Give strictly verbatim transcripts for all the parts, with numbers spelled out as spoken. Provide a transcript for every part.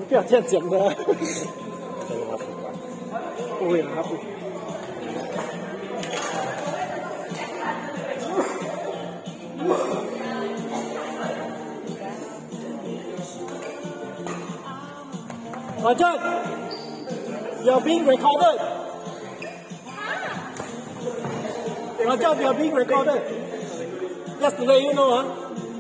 不要这样讲的。不会他不。Rajan, you're being recorded. Rajan, you're being recorded. Just to let you know, huh?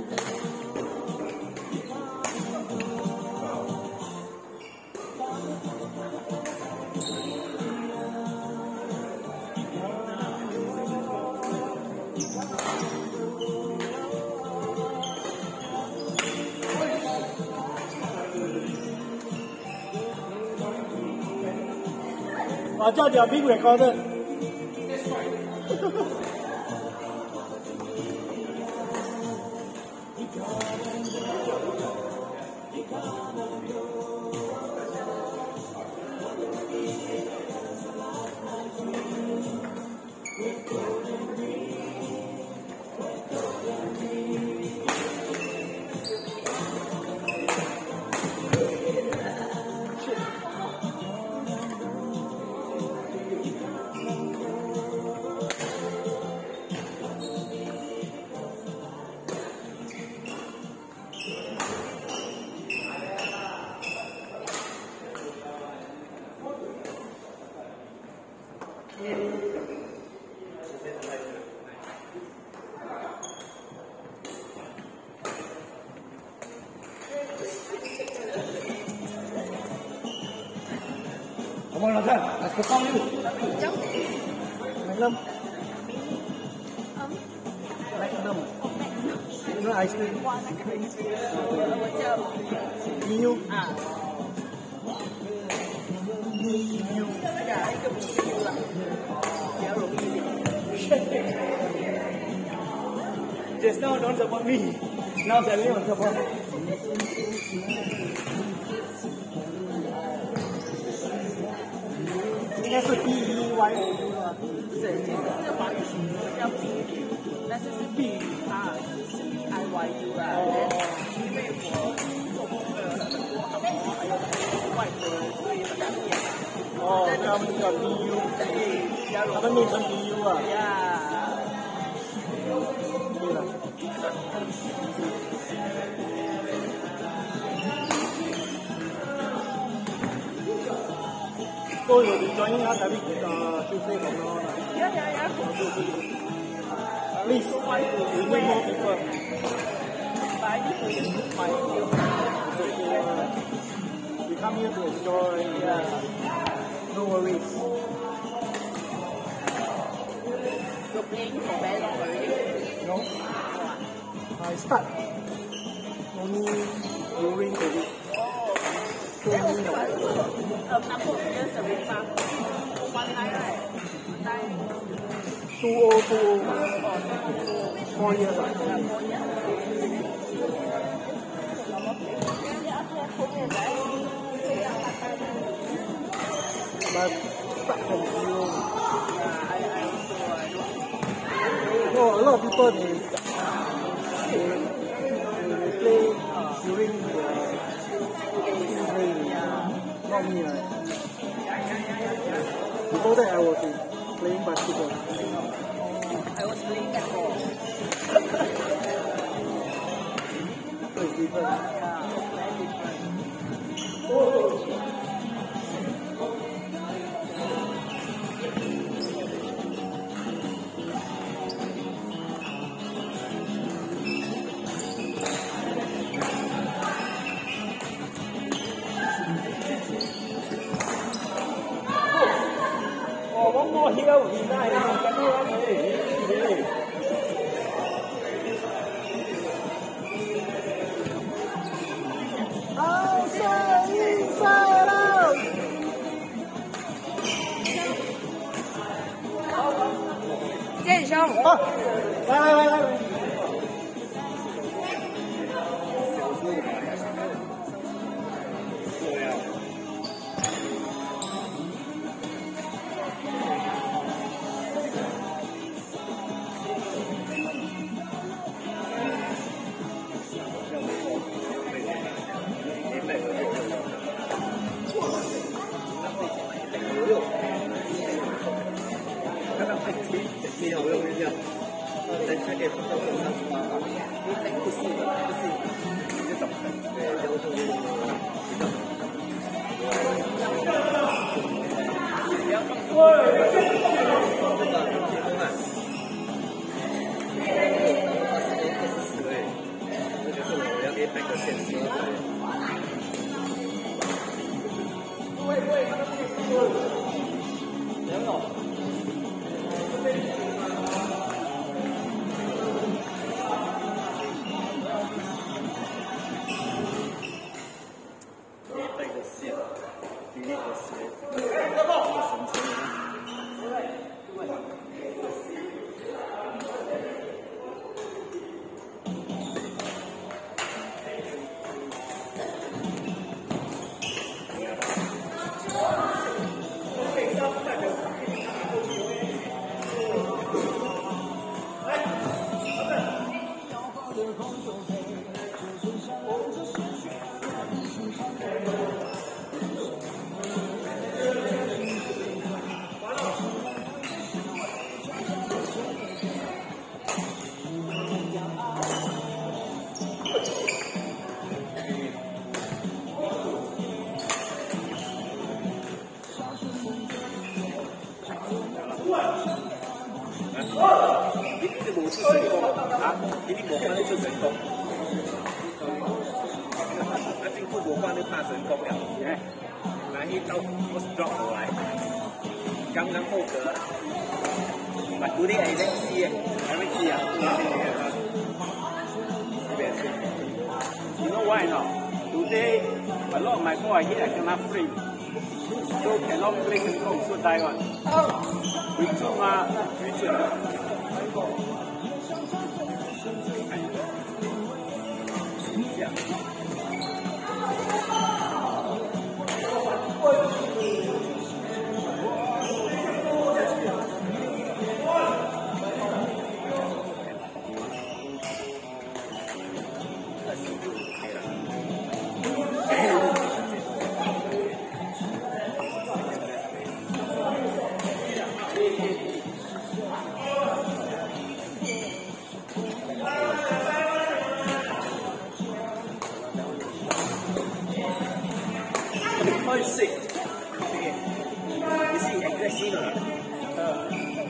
Rajan, you are being recorded. Come on, Rajan, let's perform you. Magnum. Magnum. You know ice cream? E U. Just now don't support me. Now Sally will support.应该是 B E Y O U 啊，是是华语叫 B， 但是是 B R C I Y U 啊。因为我做功课很多，很多还有外国人，所以比较念。哦，他们叫 B U， 他们念成 B U 啊。呀。对了。So you'll be joining us every uh, Tuesday from now on? Yeah, yeah, yeah. Please, we need more people. But I need to improve my skills. So, uh, we come here to enjoy. Yeah. No worries. You're playing for very long already? No. I start only during the week. Two years already. One night, right? Two oh two oh. Four years. But start from zero. No, a lot of people they they, they play during the rain. Not me, right? Before that, I was playing basketball. I was playing netball. So it's different. Yeah, very different. Oh. One more here would be nice. Outside, inside out. 建兄，啊，来来来来。 才可以碰到这三十八吧？因为不是不是这种的，对，就是比较。不要放松。这个结婚啊，二十年二十四哎，这就是我要给摆个现实了。喂喂，他们不给说。人哦。刚刚后格，把独立 A 的 C 还没 C 啊？这边是。You know why not? Today, a lot of my ball here I cannot free, so cannot play control, so die one. With two ma, future. 开始，你是 aggressive 的，呃。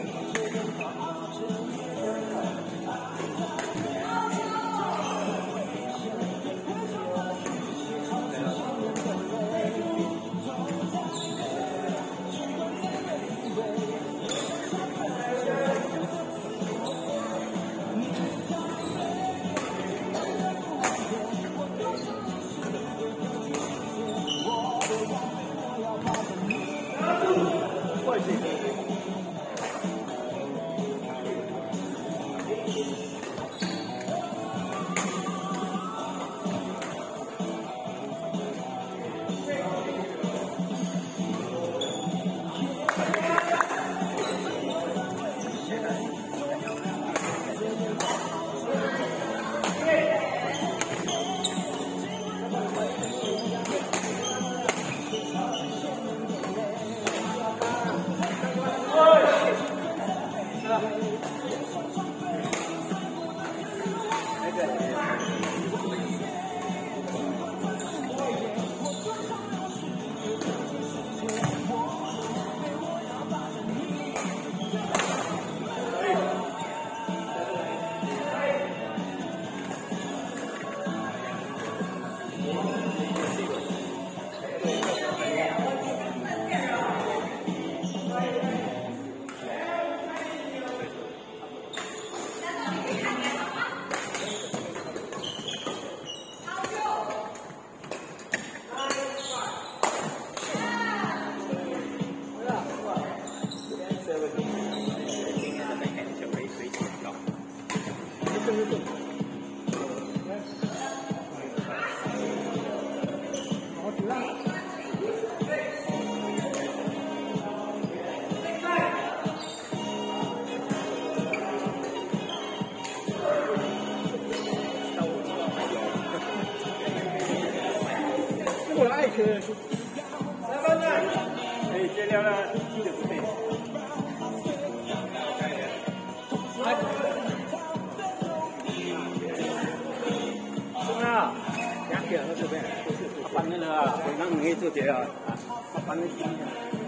我来去，三分呢？可以接掉了，就是对。 对啊，那这边都是搬那个啊，我让你做这啊，搬那。